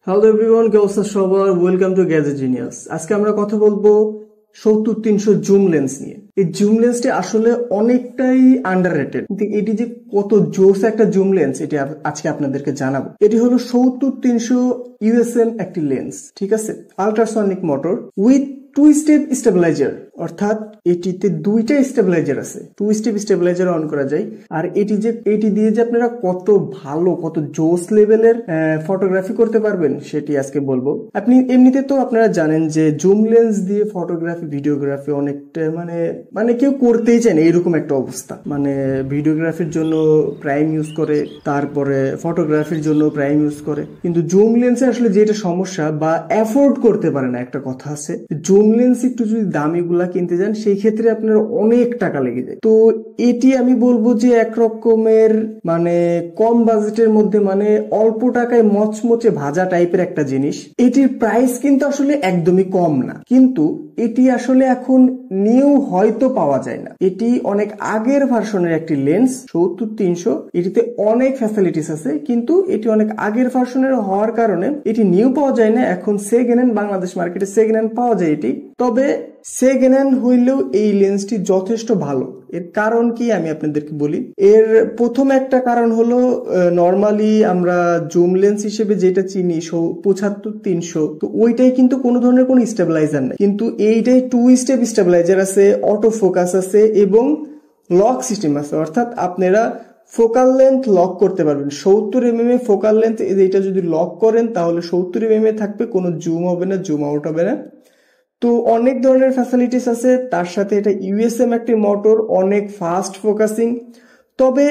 Hello everyone, কি অবস্থা সবার? Welcome to GadgetGenius। আজকে আমরা কথা বলবো 70-300 জুম লেন্স নিয়ে। এই জুম লেন্সটি আসলে অনেকটাই আন্ডাররেটেড, কিন্তু এটি যে কত জোস একটা জুম লেন্স এটি আজকে আপনাদেরকে জানাবো। এটি হলো 70-300 USM একটি লেন্স, ঠিক আছে? Ultrasonic motor with 2 step stabiliser, অর্থাৎ এটিতে 2টা স্টেবিলাইজার আছে। 2 স্টেপ স্টেবিলাইজার অন করা যায়। আর এটি দিয়ে যে আপনারা কত ভালো, কত জোস লেভেলের ফটোগ্রাফি করতে পারবেন সেটি আজকে বলবো। আপনি এমনিতে তো আপনারা জানেন যে জুম লেন্স দিয়ে ফটোগ্রাফি, ভিডিওগ্রাফি অনেকটা মানে কেউ করতেই চায় না, এরকম একটা অবস্থা। মানে ভিডিওগ্রাফির জন্য প্রাইম ইউজ করে, তারপরে ফটোগ্রাফির জন্য প্রাইম ইউজ করে, কিন্তু জুম লেন্সে আসলে যেটা সমস্যা বা অ্যাফোর্ড করতে পারে না, একটা কথা আছে। জুম লেন্স একটু যদি দামি গুলা কিনতে যান সেই ক্ষেত্রে আপনার অনেক টাকা লেগে যায়। তো এটি আমি বলবো যে একরকমের মানে কম বাজেটের মধ্যে, মানে অল্প টাকায় মচমচে ভাজা টাইপের একটা জিনিস। এটির প্রাইস কিন্তু আসলে একদমই কম না, কিন্তু এটি আসলে এখন নিউ হয়তো পাওয়া যায় না। এটি অনেক আগের ভার্সনের একটি লেন্স 70-300। এটিতে অনেক ফ্যাসিলিটিস আছে, কিন্তু এটি অনেক আগের ভার্সনের হওয়ার কারণে এটি নিউ পাওয়া যায় না। এখন সেকেন্ড হ্যান্ড বাংলাদেশ মার্কেটে সেকেন্ড হ্যান্ড পাওয়া যায় এটি। তবে সেকেন্ড হ্যান্ড হইলেও এই লেন্সটি যথেষ্ট ভালো। এর কারণ কি আমি আপনাদেরকে বলি। এর প্রথম একটা কারণ হলো, নর্মালি আমরা জুম লেন্স হিসেবে যেটা চিনি 75-300, তো ওইটাই কিন্তু কোনো ধরনের কোনো স্টেবিলাইজার নেই, কিন্তু এইটাই 2 স্টেপ স্টেবিলাইজার আছে, অটো ফোকাস আছে এবং লক সিস্টেম আছে। অর্থাৎ আপনারা ফোকাল লেন্থ লক করতে পারবেন। 70 mm ফোকাল লেন্থ, এটা যদি লক করেন তাহলে 70 mm থাকবে, কোনো জুম হবে না, জুম আউট হবে না। তো অনেক ধরনের ফ্যাসিলিটিস আছে। তার সাথে এটা USM একটি মোটর, অনেক ফাস্ট ফোকাসিং। তবে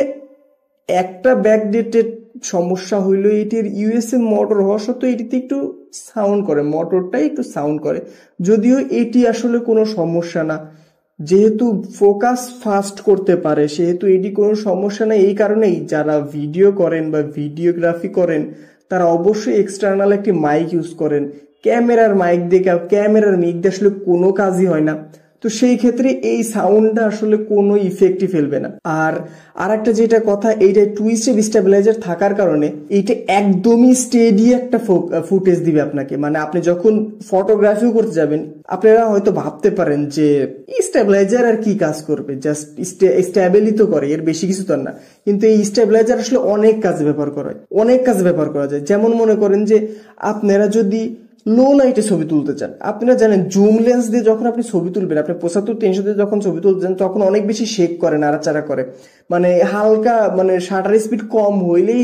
একটা ব্যাকডেটেড সমস্যা হইলো, এটির USM মোটর হওয়া সত্ত্বেও এটিতে একটু সাউন্ড করে, মোটরটাই একটু সাউন্ড করে। যদিও এটি আসলে কোনো সমস্যা না, যেহেতু ফোকাস ফাস্ট করতে পারে সেহেতু এটি কোনো সমস্যা না। এই কারণেই যারা ভিডিও করেন বা ভিডিওগ্রাফি করেন তারা অবশ্যই এক্সটার্নাল একটি মাইক ইউজ করেন। ক্যামেরার মাইক দিয়ে, ক্যামেরার মিক দিয়ে আসলে কোনো কাজই হয় না। তো সেই ক্ষেত্রে এই সাউন্ডটা আসলে কোনো ইফেক্টই ফেলবে না। আর একটা যেটা কথা, এইটা 2 স্টেপ স্টেবিলাইজার থাকার কারণে এইটা একদমই স্টেডি একটা ফুটেজ দিবে আপনাকে। মানে আপনি যখন ফটোগ্রাফিও করতে যাবেন, আপনারা হয়তো ভাবতে পারেন যে স্টেবিলাইজার আর কি কাজ করবে, জাস্ট স্টেবিলই তো করে, এর বেশি কিছু তো না। কিন্তু এই স্টেবিলাইজার আসলে অনেক কাজে ব্যবহার করা হয়, অনেক কাজে ব্যবহার করা যায়। যেমন মনে করেন যে আপনারা যদি লো লাইটে ছবি তুলতে চান, আপনারা জানেন জুম লেন্স দিয়ে যখন আপনি ছবি তুলবেন, আপনি 75-300 দিয়ে যখন ছবি তুলছেন তখন অনেক বেশি শেক করে, নাড়াচাড়া করে, মানে হালকা, মানে শাটার স্পিড কম হইলেই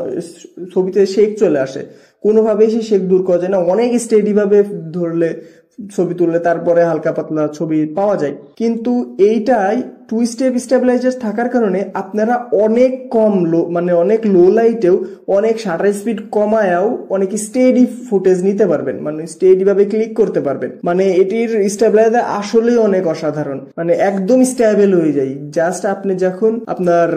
ছবিতে শেক চলে আসে। কোনোভাবেই সেই শেক দূর করা যায় না। অনেক স্টেডি ভাবে ধরলে ছবি তুললে তারপরে হালকা পাতলা ছবি পাওয়া যায়। কিন্তু এইটাই 2 স্টেপ স্টেবিলাইজার থাকার কারণে আপনারা অনেক কম মানে অনেক লো লাইটেও, অনেক শাটার স্পিড কমায়াও অনেক স্টেডি ফুটেজ নিতে পারবেন, মানে স্টেডি ভাবে ক্লিক করতে পারবেন। মানে এটির স্টেবিলাইজার আসলে অনেক অসাধারণ, মানে একদম স্টেবল হয়ে যায়। জাস্ট আপনি যখন আপনার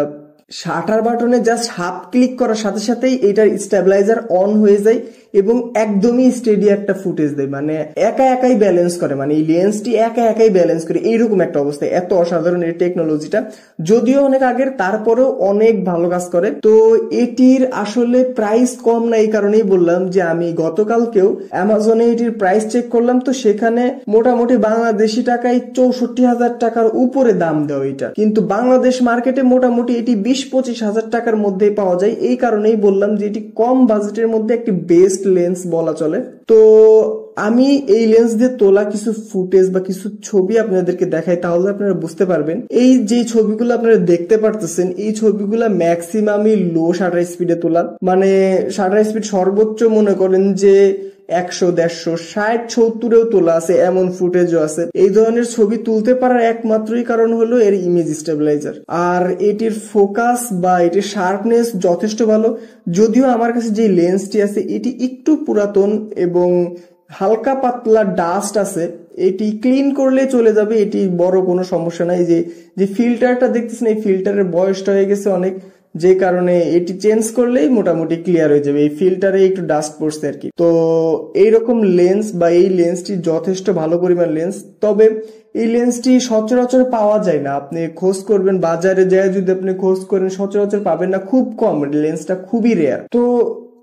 শাটার বাটনে জাস্ট হাফ ক্লিক করার সাথে সাথেই এটার স্টেবিলাইজার অন হয়ে যায় এবং একদমই স্টেডি একটা ফুটেজ দেয়। মানে একাই ব্যালেন্স করে, মানে এই লেন্সটি একাই ব্যালেন্স করে, এইরকম একটা অবস্থা। এত অসাধারণ এই টেকনোলজিটা, যদিও অনেক আগের, তারপরেও অনেক ভালো কাজ করে। তো এটির আসলে প্রাইস কম না, এই কারণেই বললাম যে আমি গতকালকেও অ্যামাজনে এটির প্রাইস চেক করলাম, তো সেখানে মোটামুটি বাংলাদেশি টাকায় 64,000 টাকার উপরে দাম দেওয়া এটা, কিন্তু বাংলাদেশ মার্কেটে মোটামুটি এটি 20-25 হাজার টাকার মধ্যেই পাওয়া যায়। এই কারণেই বললাম যে এটি কম বাজেটের মধ্যে একটি বেস্ট লেন্স বলা চলে। তো আমি এই লেন্স দিয়ে তোলা কিছু ফুটেজ বা কিছু ছবি আপনাদেরকে দেখাই, তাহলে আপনারা বুঝতে পারবেন। এই যে ছবিগুলো আপনারা দেখতে পারতেছেন, এই ছবিগুলো ম্যাক্সিমামই লো শাটার স্পিডে তোলা, মানে শাটার স্পিড সর্বোচ্চ মনে করেন যে 100, 150, 60, 70-এও তোলা আছে, এমন ফুটেজও আছে। এই ধরনের ছবি তুলতে পারার একমাত্রই কারণ হলো এর ইমেজ স্টেবিলাইজার। আর এটির ফোকাস বা এটির শার্পনেস যথেষ্ট ভালো। যদিও আমার কাছে যে লেন্সটি আছে এটি একটু পুরাতন এবং হালকা পাতলা ডাস্ট আছে, এটি ক্লিন করলে চলে যাবে, এটি বড় কোনো সমস্যা নাই। যে ফিল্টারটা দেখতেছেন, এই ফিল্টারের বয়সটা হয়ে গেছে অনেক, যে কারণে এটি চেঞ্জ করলেই মোটামুটি ক্লিয়ার হয়ে যাবে। এই ফিল্টারে একটু ডাস্ট পড়ছে আর কি। তো এইরকম লেন্স বা এই লেন্সটি যথেষ্ট ভালো পরিমাণ লেন্স। তবে এই লেন্সটি সচরাচর পাওয়া যায় না, আপনি খোঁজ করবেন বাজারে যায়, যদি আপনি খোঁজ করেন সচরাচর পাবেন না, খুব কম, লেন্সটা খুবই রেয়ার। তো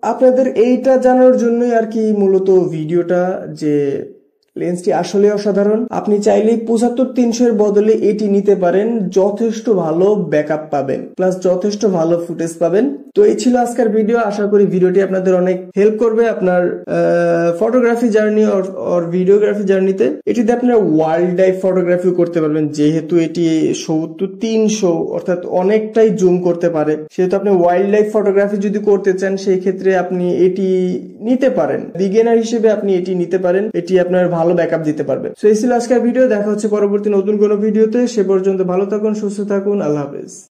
আপনাদের এইটা জানার জন্যই আর কি মূলত ভিডিওটা, যে লেন্সটি আসলে অসাধারণ। আপনি চাইলেই 75-300 এর বদলে এটি নিতে পারেন, যথেষ্ট ভালো ব্যাকআপ পাবেন, প্লাস যথেষ্ট ভালো ফুটেজ পাবেন। তো এই ছিল আজকের ভিডিও। আশা করি ভিডিওটি আপনাদের অনেক হেল্প করবে আপনার ফটোগ্রাফি জার্নি অর ভিডিওগ্রাফি জার্নিতে। এটিতে আপনারা ওয়াইল্ড লাইফ ফটোগ্রাফি করতে পারবেন, যেহেতু এটি 70-300 অর্থাৎ অনেকটাই জুম করতে পারে, সেহেতু আপনি ওয়াইল্ড লাইফ ফটোগ্রাফি যদি করতে চান সেই ক্ষেত্রে আপনি এটি নিতে পারেন। বিগিনার হিসেবে আপনি এটি নিতে পারেন, এটি আপনার ভালো ব্যাকআপ দিতে পারবে। সো এই ছিল আজকের ভিডিও। দেখা হচ্ছে পরবর্তী নতুন কোনো ভিডিওতে। সে পর্যন্ত ভালো থাকুন, সুস্থ থাকুন, আল্লাহ হাফেজ।